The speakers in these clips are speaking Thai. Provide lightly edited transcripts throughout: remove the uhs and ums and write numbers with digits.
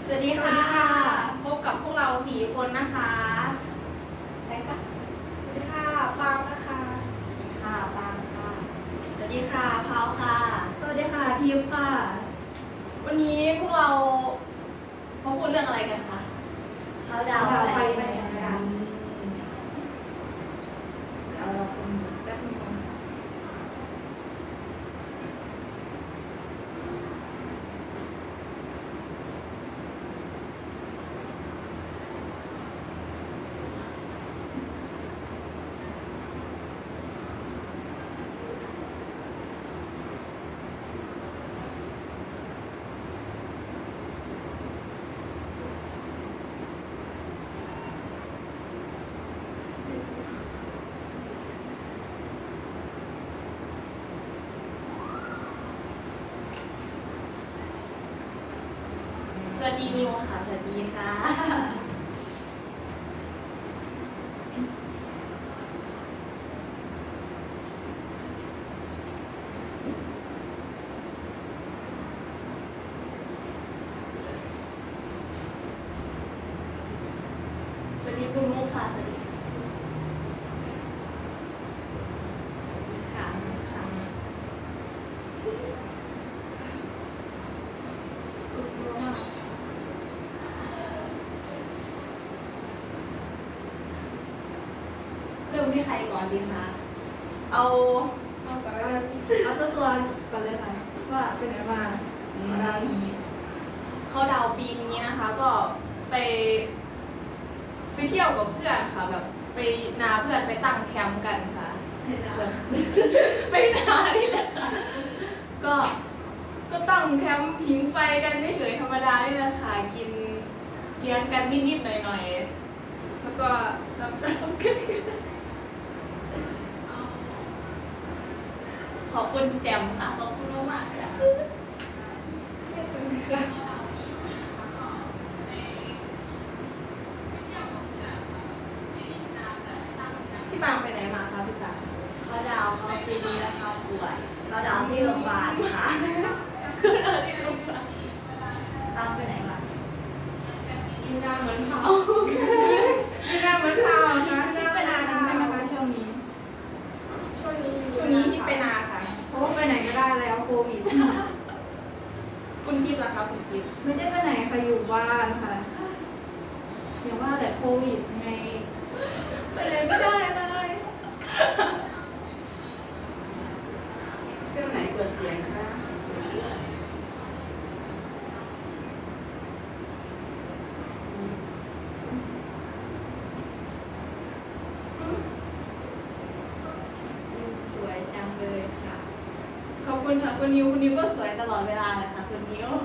สวัสดีค่ะพบกับพวกเรา4 คนนะคะใครคะสวัสดีค่ะปางนะคะสวัสดีค่ะปางค่ะสวัสดีค่ะพาวค่ะสวัสดีค่ะทิพย์ค่ะวันนี้พวกเรามาพูดเรื่องอะไรกันคะเขาดาวไปไหนกันเราคนแป๊บนึงสวัสดีนิวค่ะสวัสดีค่ะสวัสดีคุณมุกค่ะสวัสดีค่ะเริ่มที่ใครก่อนดีคะเอาเจ้าตัวก่อนเลยค่ะว่าเป็นไงมาดาวนี้เขาดาวปีนี้นะคะก็ไปเที่ยวกับเพื่อนค่ะแบบไปนาเพื่อนไปตั้งแคมป์กันค่ะไปนานี่แหละค่ะก็ตั้งแคมป์ผิงไฟกันเฉยๆธรรมดานี่แหละค่ะกินเลี้ยงกันนิดๆหน่อยๆแล้วก็ทำตามกันขอบคุณแจมค่ะขอบคุณมากๆค่ะพี่ปางไปไหนมาคะพี่ปางเขาดาวเขาปีนี้แล้วเขาป่วยเขาดาวที่โรงพยาบาลค่ะตามไปไหนมามีหน้าเหมือนเผามีหน้าเหมือนเผาค่ะหน้าไปนานกันใช่ไหมคะช่วงนี้ที่ไปนาค่ะเพราะว่าไปไหนก็ได้แล้วโควิดคุณทิพย์ล่ะคะคุณทิพย์ไม่ได้ไปไหนค่ะอยู่บ้านค่ะอย่างว่าแต่โควิดไงไปไหนไม่ได้เลยเครื่องไหนเปิดเสียงคะสวยจังเลยค่ะขอบคุณค่ะคุณนิวก็สวยตลอดเวลาเลยค่ะคุณนิว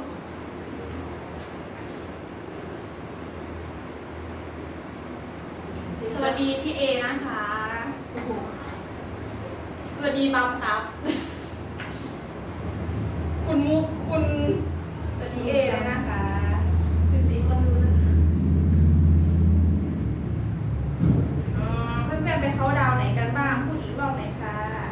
สวัสดีพี่เอนะคะสวัสดีบัมครับคุณมุกคุณสวัสดีเอเลยนะคะ 14 คนรู้นะคะเพื่อนๆไปเขาดาวไหนกันบ้างพูดอีกรอบหน่อยค่ะ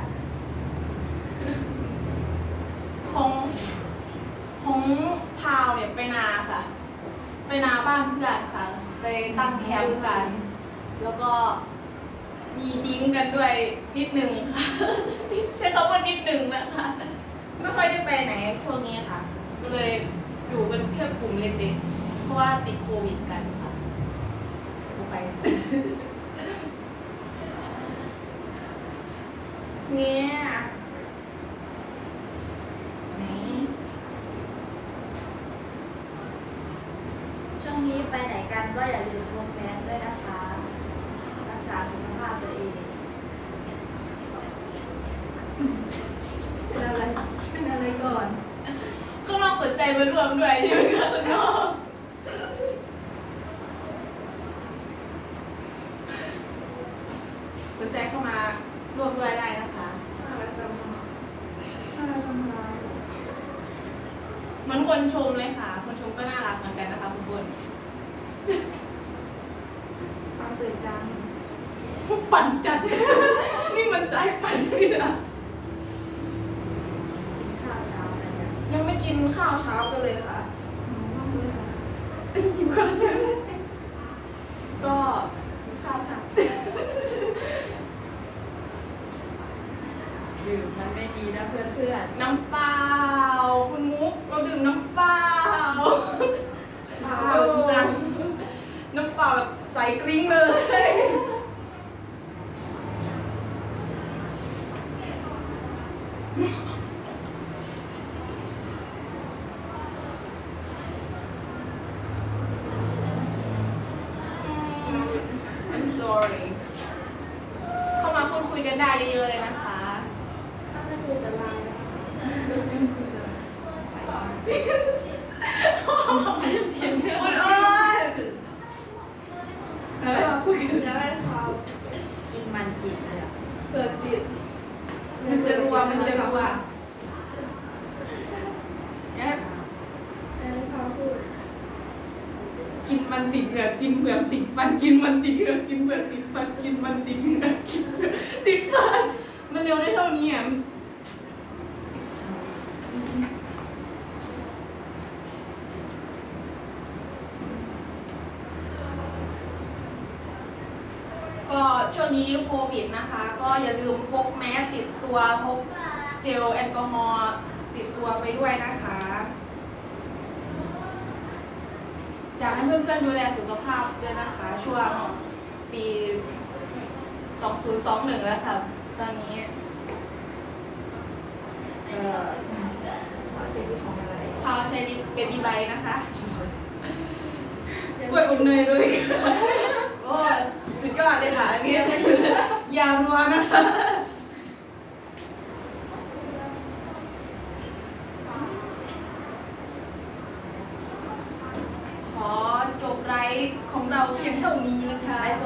ของพาวเนี่ยไปนาค่ะไปนาบ้านเพื่อนค่ะไปตั้งแคมป์กันแล้วก็มีดิ้งกันด้วยนิดนึงค่ะใช้คำว่านิดนึงนะคะไม่ค่อยได้ไปไหนช่วงนี้ค่ะก็เลยอยู่กันแค่กลุ่มเล็กๆเพราะว่าติดโควิดกันค่ะไปเนี่ยไหนช่วงนี้ไปไหนกันก็อย่าลืมพกแมสด้วยนะคะรักษาสุขภาพตัวเองเป็นอะไรก่อนข้างนอกสนใจมารวมด้วยใช่ไหมคะข้างนอกสนใจเข้ามาร่วมด้วยได้นะคะอะไรทำมาเหมือนคนชมเลยค่ะคนชมก็น่ารักเหมือนกันนะคะทุกคนความสวยจังปั่นจัด นี่มันสายปั่นนี่นะข้าวเช้าอะไรเนี่ยยังไม่กินข้าวเช้ากันเลยค่ะก็จะก็ข้าวค่ะดื่มมันไม่ดีนะเพื่อนน้ำเปล่าคุณมุกเราดื่มน้ำเปล่าๆจังน้ำเปล่าแบบใสกริ้งเลย I'm sorry เข้ามาพูดคุยกันได้เยอะๆเลยนะคะถ้าไม่คุยจะไลน์คุณเอิญพูดกันจะให้เขากินมันติดเลยอ่ะเปิดจิตมันจะรัวเนี่ยให้เขาพูดกินมันติดเหงือกกินเปลือกติดฟันกินมันติดเหงือกกินเปลือกติดฟันกินมันติดเหงือกกินเปลือกติดฟันมันเร็วได้เท่านี้อ่ะก็ช่วงนี้โควิดนะคะ ก็อย่าลืมพกแมสติดตัวพกเจลแอลกอฮอล์ติดตัวไปด้วยนะคะ อยากให้เพื่อนๆดูแลสุขภาพด้วยนะคะ ช่วงปี 2021 แล้วค่ะ ตอนนี้ใช้ที่ของอะไรพาวใช้ลิปเบบี้ไบนะคะกล้วยอบเนยด้วย โอ้ยสุดยอดเลยค่ะอันนี้ยารัวนะคะ ขอจบไลฟ์ของเราเพียงเท่านี้นะคะไลฟ์ส